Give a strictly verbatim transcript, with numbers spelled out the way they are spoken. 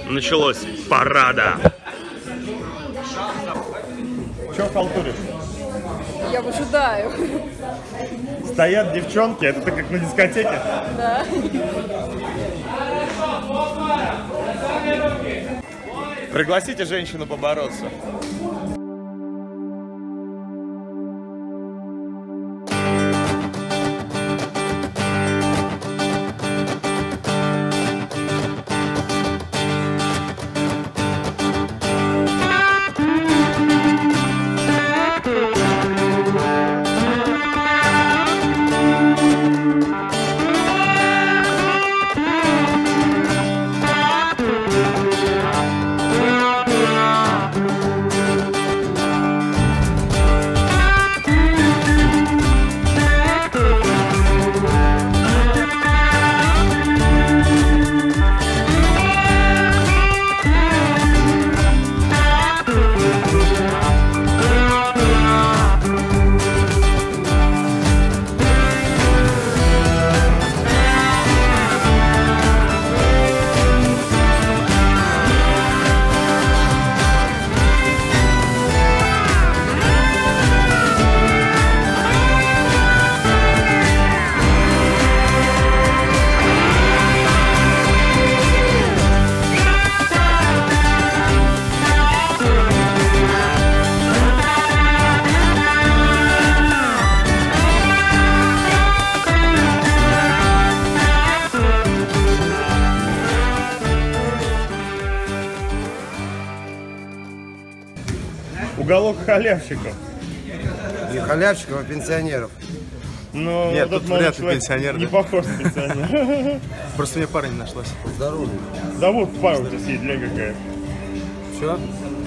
началось парада. Че халтуришь? Я выжидаю. Стоят девчонки, это ты как на дискотеке? Да. Пригласите женщину побороться. Уголок халявщиков. Не халявщиков, а пенсионеров. Но нет, вот тут вряд ли пенсионер. Не да? Похож на пенсионер. Просто мне пара не нашлась. Здорово. Зовут пара у тебя съедля какая. Все?